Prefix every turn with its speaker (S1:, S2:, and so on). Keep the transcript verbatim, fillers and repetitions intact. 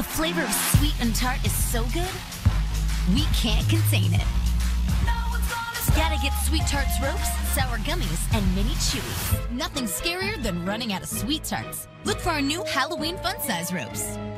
S1: The flavor of sweet and tart is so good, we can't contain it. Gotta get Sweetarts ropes, sour gummies, and mini chewies. Nothing scarier than running out of Sweetarts. Look for our new Halloween fun size ropes.